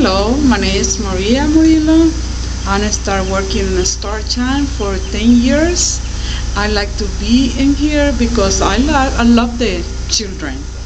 Hello, my name is Maria Murillo. I started working in StarShine for 10 years. I like to be in here because I love the children.